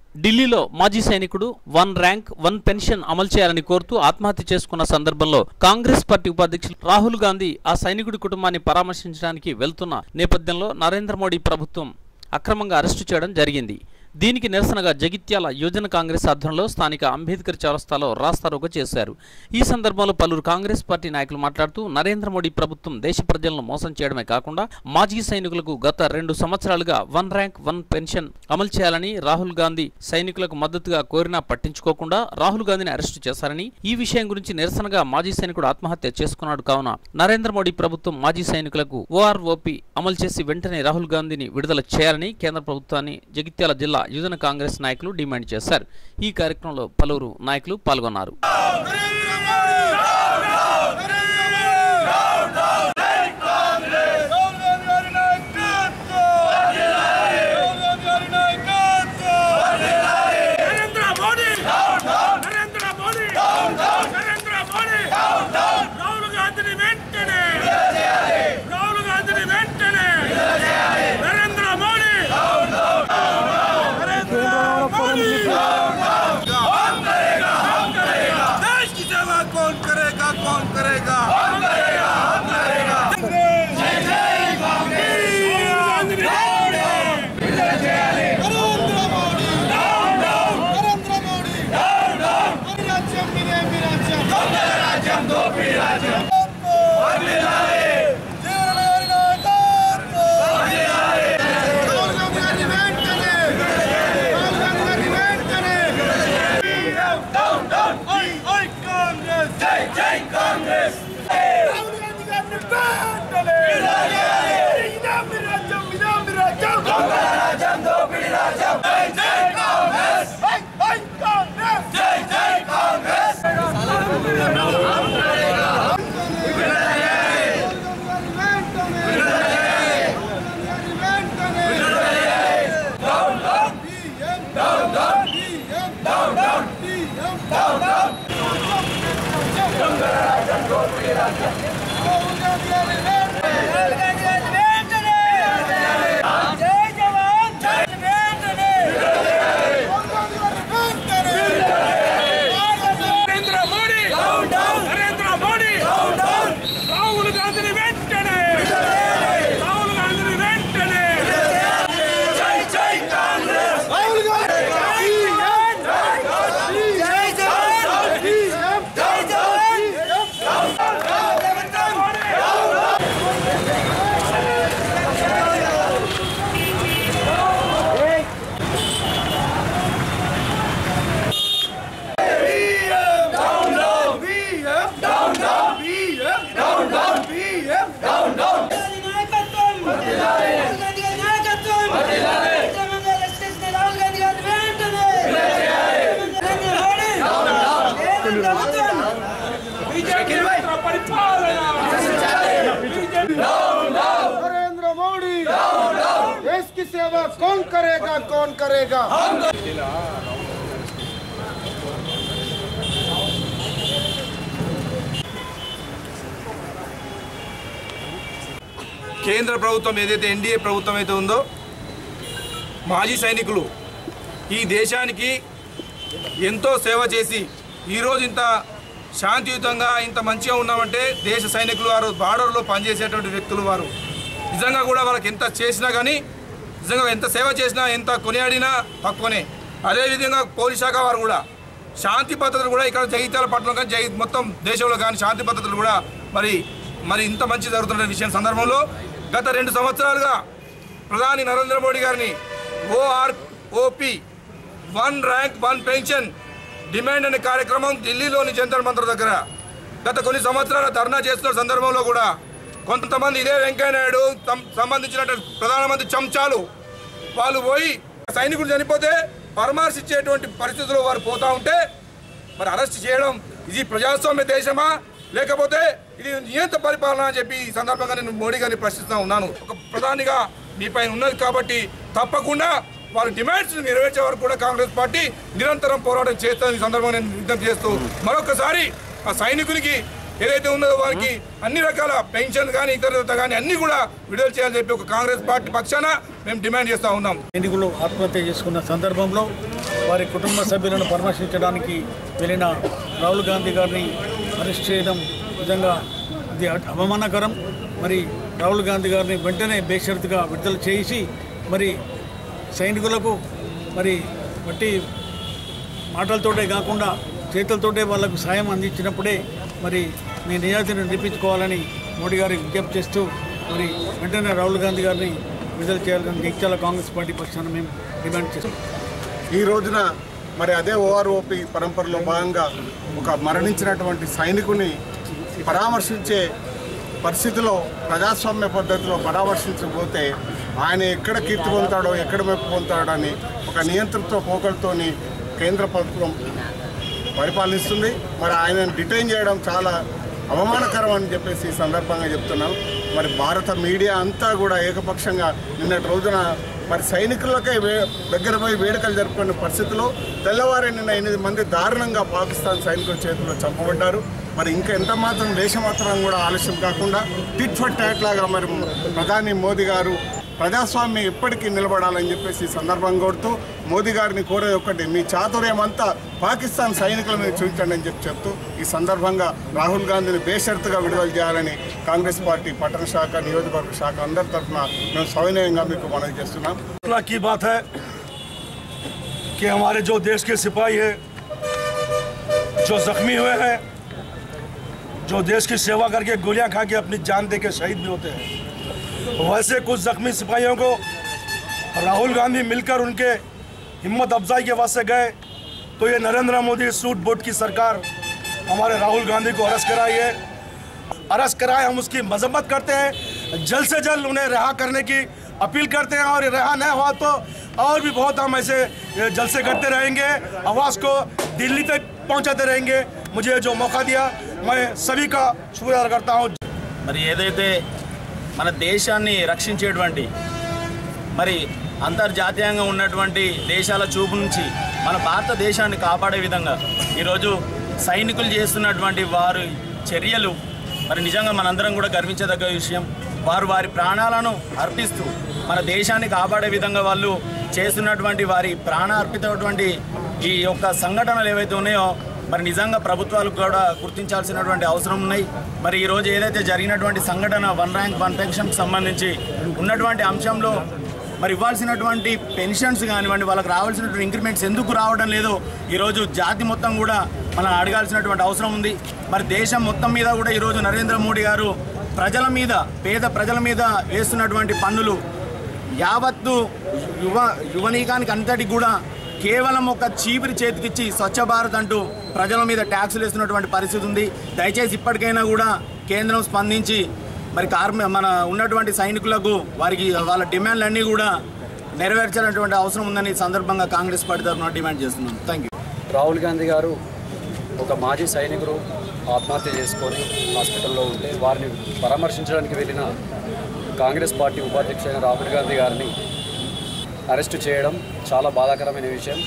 ఢిల్లీలో మాజీ సైనికుడు 1 ర్యాంక్ 1 పెన్షన్ అమలు చేయాలని కోరుతూ ఆత్మహత్య చేసుకున్న సందర్భంలో కాంగ్రెస్ పార్టీ ఉపాధ్యక్షులు రాహుల్ గాంధీ ఆ సైనికుడి కుటుంబాన్ని పరామర్శించడానికి వెళ్తున్న నేపథ్యంలో నరేంద్ర మోడీ ప్రభుత్వం అక్రమంగా అరెస్టు చేయడం జరిగింది. దీనికి నిరసనగా జగిత్యాల యువజన కాంగ్రెస్ ఆధ్వర్యంలో స్థానిక అంబేద్కర్ చౌరస్తాలో రాస్తారోకో చేశారు. ఈ సందర్భంలో పలువురు కాంగ్రెస్ పార్టీ నాయకులు మాట్లాడుతూ నరేంద్ర మోడీ ప్రభుత్వం దేశ ప్రజలను మోసం చేయడమే కాకుండా మాజీ సైనికులకు గత 2 సంవత్సరాలుగా 1 ర్యాంక్ 1 పెన్షన్ అమలు చేయాలని రాహుల్ గాంధీ సైనికులకు మద్దతుగా కోరినా పట్టించుకోకుండా రాహుల్ గాంధీని అరెస్టు చేశారని, ఈ విషయం గురించి నిరసనగా మాజీ సైనికుడు ఆత్మహత్య చేసుకున్నాడు కావున నరేంద్ర మోడీ ప్రభుత్వం మాజీ సైనికులకు ఓఆర్ఓపీ అమలు చేసి వెంటనే రాహుల్ గాంధీని విడుదల చేయాలని కేంద్ర ప్రభుత్వాన్ని జగిత్యాల జిల్లా యువజన కాంగ్రెస్ నాయకులు డిమాండ్ చేశారు. ఈ కార్యక్రమంలో పలువురు నాయకులు పాల్గొన్నారు. नरेंद्र मोदी देश की सेवा कौन करेगा कौन करेगा। కేంద్ర ప్రభుత్వం ఏదైతే ఎన్డీఏ ప్రభుత్వం అయితే ఉందో మాజీ సైనికులు ఈ దేశానికి ఎంతో సేవ చేసి ఈరోజు ఇంత శాంతియుతంగా ఇంత మంచిగా ఉన్నామంటే దేశ సైనికులు వారు బార్డర్లో పనిచేసేటువంటి వ్యక్తులు వారు నిజంగా కూడా వాళ్ళకి ఎంత చేసినా కానీ నిజంగా ఎంత సేవ చేసినా ఎంత కొనియాడినా తక్కువనే. అదేవిధంగా పోలీస్ శాఖ వారు కూడా శాంతి భద్రతలు కూడా ఇక్కడ జగిత్యాల పట్టణం కానీ మొత్తం దేశంలో కానీ శాంతి భద్రతలు కూడా మరి ఇంత మంచి జరుగుతున్న విషయం సందర్భంలో గత 2 సంవత్సరాలుగా ప్రధాని నరేంద్ర మోడీ గారిని ఓఆర్ఓపీ 1 ర్యాంక్ 1 పెన్షన్ డిమాండ్ అనే కార్యక్రమం ఢిల్లీలోని జంతర్ మంతర్ దగ్గర గత కొన్ని సంవత్సరాల ధర్నా చేస్తున్న సందర్భంలో కూడా కొంతమంది ఇదే వెంకయ్యనాయుడు సంబంధించిన ప్రధానమంత్రి చెంచాలు వాళ్ళు పోయి సైనికులు చనిపోతే పరామర్శించేటువంటి పరిస్థితుల్లో వారు పోతా ఉంటే మరి అరెస్ట్ చేయడం ఇది ప్రజాస్వామ్య దేశమా లేకపోతే ఇది నియంత్ర పరిపాలన అని చెప్పి ఈ సందర్భంగా నేను మోడీ గారిని ప్రశ్నిస్తూ ఉన్నాను. ఒక ప్రధానిగా మీపై ఉన్నది కాబట్టి తప్పకుండా వాళ్ళ డిమాండ్స్ నెరవేర్చే వరకు కూడా కాంగ్రెస్ పార్టీ నిరంతరం పోరాటం చేస్తుంది. ఈ సందర్భంగా నేను విజ్ఞప్తి చేస్తూ మరొకసారి ఆ సైనికునికి ఏదైతే ఉన్నదో వారికి అన్ని రకాల పెన్షన్ కానీ ఇతరత కానీ అన్ని కూడా విడుదల చేయాలని చెప్పి ఒక కాంగ్రెస్ పార్టీ పక్షాన మేము డిమాండ్ చేస్తూ ఉన్నాం. సైనికులు ఆత్మహత్య చేసుకున్న సందర్భంలో వారి కుటుంబ సభ్యులను పరామర్శించడానికి వెళ్ళిన రాహుల్ గాంధీ గారిని అరెస్ట్ చేయడం నిజంగా ఇది అవమానకరం. మరి రాహుల్ గాంధీ గారిని వెంటనే బేషరతుగా విడుదల చేసి మరి సైనికులకు మరి బట్టి మాటలతోటే కాకుండా చేతులతోటే వాళ్ళకు సాయం అందించినప్పుడే మరి మీ నిజాయితీని నిరూపించుకోవాలని మోడీ గారికి విజ్ఞప్తి చేస్తూ మరి వెంటనే రాహుల్ గాంధీ గారిని విడుదల చేయాలని జగిత్యాల కాంగ్రెస్ పార్టీ పక్షాన మేము డిమాండ్ చేస్తాం. ఈ రోజున మరి అదే ఓఆర్ఓపి పరంపరలో భాగంగా ఒక మరణించినటువంటి సైనికుని పరామర్శించే పరిస్థితిలో ప్రజాస్వామ్య పద్ధతిలో పరామర్శించకపోతే ఆయన ఎక్కడ కీర్తి పొందుతాడో ఎక్కడ మెప్పు పొందుతాడో అని ఒక నియంత్రణతో పోకలతోని కేంద్ర ప్రభుత్వం పరిపాలిస్తుంది. మరి ఆయనను డిటైన్ చేయడం చాలా అవమానకరం అని చెప్పేసి ఈ సందర్భంగా చెప్తున్నాం. మరి భారత మీడియా అంతా కూడా ఏకపక్షంగా నిన్నటి రోజున మరి సైనికులకే దగ్గర పోయి వేడుకలు జరుపుకునే పరిస్థితిలో తెల్లవారే నిన్న 8 మంది దారుణంగా పాకిస్తాన్ సైనికుల చేతుల్లో చంపబడ్డారు. మరి ఇంకా ఎంత మాత్రం దేశమాత్రం కూడా ఆలస్యం కాకుండా టిట్ ఫర్ టాట్ లాగా మరి ప్రధాని మోదీ గారు ప్రజాస్వామ్యం ఎప్పటికీ నిలబడాలని చెప్పేసి ఈ సందర్భంగా కోరుతూ మోదీ గారిని కోరేది ఒక్కటి, మీ చాతుర్యం అంతా పాకిస్తాన్ సైనికుల మీద చూపించండి అని చెప్తూ ఈ సందర్భంగా రాహుల్ గాంధీని బేషరతుగా విడుదల చేయాలని కాంగ్రెస్ పార్టీ పట్టణ శాఖ నియోజకవర్గ శాఖ అందరి తరఫున మేము సవినయంగా మీకు మనవి చేస్తున్నాం. की बात है कि हमारे जो देश के सिपाही हैं जो जख्मी हुए हैं, जो देश की सेवा करके गोलियां खा के अपनी जान दे के शहीद भी होते हैं, वैसे कुछ जख्मी सिपाहियों को राहुल गांधी मिलकर उनके हिम्मत अफजाई के वास्ते गए तो ये नरेंद्र मोदी सूट बूट की सरकार हमारे राहुल गांधी को अरेस्ट कराई है। अरेस्ट कराए, हम उसकी मजम्मत करते हैं, जल्द से जल्द उन्हें रिहा करने की अपील करते हैं और रिहा नहीं हुआ तो और भी बहुत हम ऐसे जलसे करते रहेंगे, आवाज़ को दिल्ली तक पहुंचाते रहेंगे। मुझे जो मौका दिया मैं सभी का शुक्रिया अदा करता हूं। మరి ఏదైతే మన దేశాన్ని రక్షించేటువంటి మరి అంతర్జాతీయంగా ఉన్నటువంటి దేశాల చూపు నుంచి మన భారతదేశాన్ని కాపాడే విధంగా ఈరోజు సైనికులు చేస్తున్నటువంటి వారి చర్యలు మరి నిజంగా మనందరం కూడా గర్వించదగ్గ విషయం. వారు వారి ప్రాణాలను అర్పిస్తూ మన దేశాన్ని కాపాడే విధంగా వాళ్ళు చేస్తున్నటువంటి వారి ప్రాణ అర్పితటువంటి ఈ యొక్క సంఘటనలు ఏవైతే ఉన్నాయో మరి నిజంగా ప్రభుత్వాలు కూడా గుర్తించాల్సినటువంటి అవసరం ఉన్నాయి. మరి ఈరోజు ఏదైతే జరిగినటువంటి సంఘటన 1 ర్యాంక్ 1 పెన్షన్కి సంబంధించి ఉన్నటువంటి అంశంలో మరి ఇవ్వాల్సినటువంటి పెన్షన్స్ కానివ్వండి, వాళ్ళకి రావాల్సినటువంటి ఇంక్రిమెంట్స్ ఎందుకు రావడం లేదో ఈరోజు జాతి మొత్తం కూడా మనం అడగాల్సినటువంటి అవసరం ఉంది. మరి దేశం మొత్తం మీద కూడా ఈరోజు నరేంద్ర మోడీ గారు ప్రజల మీద, పేద ప్రజల మీద వేస్తున్నటువంటి పన్నులు యావత్తు యువనీకానికి అంతటికి కూడా కేవలం ఒక చీపిరి చేతికిచ్చి స్వచ్ఛ భారత్ అంటూ ప్రజల మీద ట్యాక్సులు వేస్తున్నటువంటి పరిస్థితి ఉంది. దయచేసి ఇప్పటికైనా కూడా కేంద్రం స్పందించి మరి మన ఉన్నటువంటి సైనికులకు వారికి వాళ్ళ డిమాండ్లన్నీ కూడా నెరవేర్చాలన్నటువంటి అవసరం ఉందని సందర్భంగా కాంగ్రెస్ పార్టీ తరఫున డిమాండ్ చేస్తున్నాం. Thank you. రాహుల్ గాంధీ గారు ఒక మాజీ సైనికుడు ఆత్మహత్య చేసుకొని హాస్పిటల్లో ఉంటే వారిని పరామర్శించడానికి వెళ్ళిన కాంగ్రెస్ పార్టీ ఉపాధ్యక్షుడైన రాహుల్ గాంధీ గారిని అరెస్టు చేయడం చాలా బాధాకరమైన విషయం.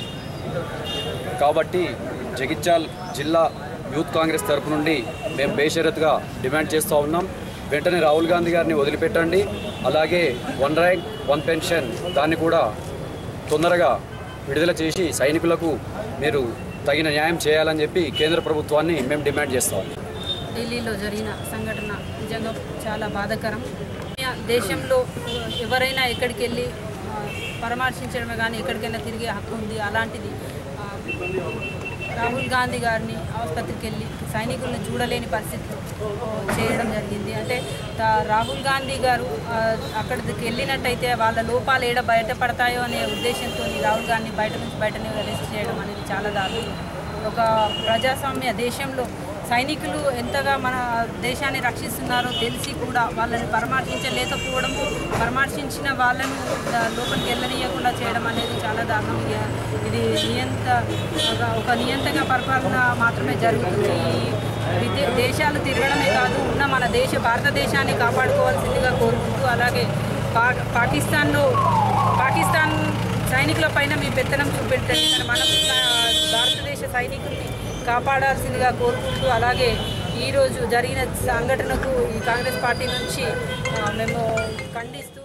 కాబట్టి జగిత్యాల జిల్లా యూత్ కాంగ్రెస్ తరపు నుండి మేము బేషరతుగా డిమాండ్ చేస్తూ ఉన్నాం. వెంటనే రాహుల్ గాంధీ గారిని వదిలిపెట్టండి. అలాగే 1 ర్యాంక్ 1 పెన్షన్ దాన్ని కూడా తొందరగా విడుదల చేసి సైనికులకు మీరు తగిన న్యాయం చేయాలని చెప్పి కేంద్ర ప్రభుత్వాన్ని మేము డిమాండ్ చేస్తాం. ఢిల్లీలో జరిగిన సంఘటన నిజంగా చాలా బాధాకరం. దేశంలో ఎవరైనా ఎక్కడికి వెళ్ళి పరామర్శించడమే కానీ ఎక్కడికైనా తిరిగే హక్కు ఉంది. అలాంటిది రాహుల్ గాంధీ గారిని ఆసుపత్రికి వెళ్ళి సైనికులను చూడలేని పరిస్థితి చేయడం జరిగింది. అంటే రాహుల్ గాంధీ గారు అక్కడికి వెళ్ళినట్టయితే వాళ్ళ లోపాలు ఏడ బయటపడతాయో అనే ఉద్దేశంతో రాహుల్ గాంధీ బయటనే అరెస్ట్ చేయడం అనేది చాలా దారుణం. ఒక ప్రజాస్వామ్య దేశంలో సైనికులు ఎంతగా మన దేశాన్ని రక్షిస్తున్నారో తెలిసి కూడా వాళ్ళని పరామర్శించలేకపోవడము, పరామర్శించిన వాళ్ళను లోపలికి వెళ్ళనీయకుండా చేయడం అనేది చాలా దారుణం. ఇది ఒక నియంతగా పరిపాలన మాత్రమే జరుగుతుంది. దేశాలు తిరగడమే కాదు, ఉన్న మన భారతదేశాన్ని కాపాడుకోవాల్సిందిగా కోరుకుంటూ, అలాగే పాకిస్తాన్ సైనికుల పైన మీ పెత్తనం చూపెట్టండి, మనం భారతదేశ సైనికుల్ని కాపాడాల్సిందిగా కోరుకుంటూ, అలాగే ఈరోజు జరిగిన సంఘటనకు ఈ కాంగ్రెస్ పార్టీ నుంచి మేము ఖండిస్తూ